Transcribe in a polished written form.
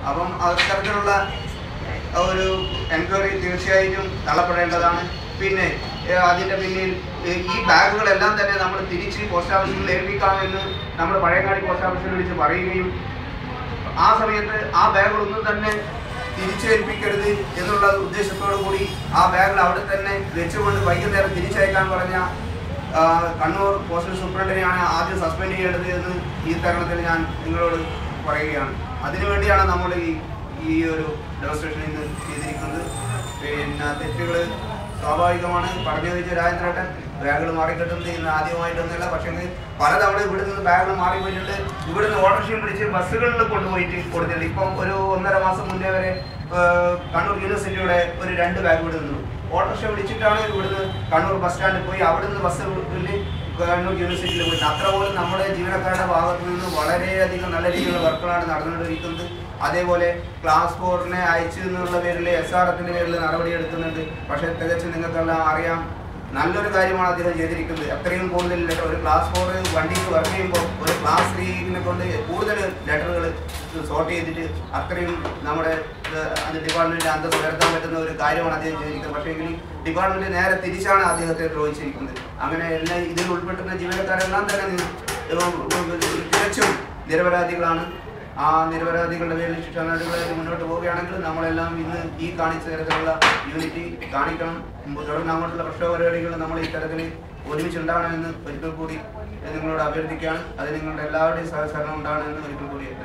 അപ്പം അത്തരത്തിലുള്ള ഒരു എൻക്വയറി തീർച്ചയായിട്ടും തള്ളപ്പെടേണ്ടതാണ്. പിന്നെ അതിൻ്റെ പിന്നിൽ ഈ ബാഗുകളെല്ലാം തന്നെ നമ്മൾ തിരിച്ച് പോസ്റ്റ് ഓഫീസിൽ ഏൽപ്പിക്കാമെന്ന് നമ്മൾ പഴയങ്ങാടി പോസ്റ്റ് ഓഫീസിൽ വിളിച്ച് പറയുകയും ആ സമയത്ത് ആ ബാഗുകളൊന്നും തന്നെ തിരിച്ചേൽപ്പിക്കരുത് എന്നുള്ള ഉദ്ദേശത്തോടു കൂടി ആ ബാഗുകൾ അവിടെ തന്നെ വെച്ചുകൊണ്ട് വൈകുന്നേരം തിരിച്ചയക്കാൻ പറഞ്ഞ കണ്ണൂർ പോസ്റ്റൽ സൂപ്രണ്ടിനെയാണ് ആദ്യം സസ്പെൻഡ് ചെയ്യേണ്ടത് എന്ന് ഈ തരുണത്തിൽ ഞാൻ നിങ്ങളോട് പറയുകയാണ്. അതിനുവേണ്ടിയാണ് നമ്മൾ ഈ ഒരു ഡെമോൺസ്ട്രേഷൻ ഇന്ന് ചെയ്തിരിക്കുന്നത്. പിന്നെ തെറ്റുകൾ സ്വാഭാവികമാണ്. പറഞ്ഞു വെച്ച രാജേന്ദ്രേട്ടൻ ബാഗുകൾ മാറിക്കിട്ടുന്നത് ഇന്ന് ആദ്യമായിട്ടൊന്നുമില്ല. പക്ഷേ പലതവണ ഇവിടെ നിന്ന് ബാഗുകൾ മാറിപ്പോയിട്ടുണ്ട്. ഇവിടുന്ന് ഓട്ടോറിക്ഷയും പിടിച്ച് ബസ്സുകളിൽ കൊണ്ടുപോയിട്ട് കൊടുത്തിട്ടുണ്ട്. ഇപ്പം ഒരു 1.5 മാസം മുന്നേ വരെ കണ്ണൂർ യൂണിവേഴ്സിറ്റിയുടെ ഒരു 2 ബാഗ് ഇവിടെ നിന്നു. ഓട്ടോറിക്ഷ പിടിച്ചിട്ടാണ് ഇവിടുന്ന് കണ്ണൂർ ബസ് സ്റ്റാൻഡിൽ പോയി അവിടുന്ന് ബസ്സിൽ കണ്ണൂർ യൂണിവേഴ്സിറ്റിയിൽ പോയിട്ട്. അത്ര പോലും നമ്മുടെ ജീവനക്കാരുടെ ഭാഗത്തു നിന്ന് വളരെയധികം നല്ല രീതിയിലുള്ള വർക്കുകളാണ് നടന്നുകൊണ്ടിരിക്കുന്നത്. അതേപോലെ ക്ലാസ് 4-നെ അയച്ചു എന്നുള്ള പേരിൽ SRF-ന്റെ പേരിൽ നടപടി എടുക്കുന്നുണ്ട്. പക്ഷേ തികച്ചും നിങ്ങൾക്കെല്ലാം അറിയാം, നല്ലൊരു കാര്യമാണ് അദ്ദേഹം ചെയ്തിരിക്കുന്നത്. അത്രയും കൂടുതൽ ലെറ്റർ ഒരു ക്ലാസ് 4 വണ്ടിക്ക് വർക്ക് ചെയ്യുമ്പോൾ ഒരു ക്ലാസ് 3-നെ കൊണ്ട് കൂടുതൽ ലെറ്ററുകൾ സോർട്ട് ചെയ്തിട്ട് അത്രയും നമ്മുടെ ഡിപ്പാർട്ട്മെൻറ്റിൻ്റെ അന്തസ്സ് ഉയർത്താൻ പറ്റുന്ന ഒരു കാര്യമാണ് അദ്ദേഹം ചെയ്തിരിക്കുന്നത്. പക്ഷേ എങ്കിൽ ഡിപ്പാർട്ട്മെൻറ്റ് നേരെ തിരിച്ചാണ് അദ്ദേഹത്തെ ദ്രോഹിച്ചിരിക്കുന്നത്. അങ്ങനെ എല്ലാം ഇതിൽ ഉൾപ്പെട്ടുന്ന ജീവനക്കാരെല്ലാം തന്നെ തികച്ചും നിരപരാധികളാണ്. ആ നിരപരാധികളുടെ പേരിൽ ശിക്ഷാ നടപടികളായിട്ട് മുന്നോട്ട് പോവുകയാണെങ്കിൽ നമ്മളെല്ലാം ഇന്ന് ഈ കാണിച്ച തരത്തിലുള്ള യൂണിറ്റി കാണിക്കണം. തുടർന്ന് അങ്ങോട്ടുള്ള പ്രക്ഷോഭ പരിപാടികൾ നമ്മൾ ഈ തരത്തിൽ ഒരുമിച്ചുണ്ടാകണമെന്ന് ഒരിക്കൽ കൂടി നിങ്ങളോട് അഭ്യർത്ഥിക്കുകയാണ്. അത് നിങ്ങളുടെ എല്ലാവരുടെയും സഹകരണം ഉണ്ടാകണമെന്ന് ഒരിക്കൽ കൂടി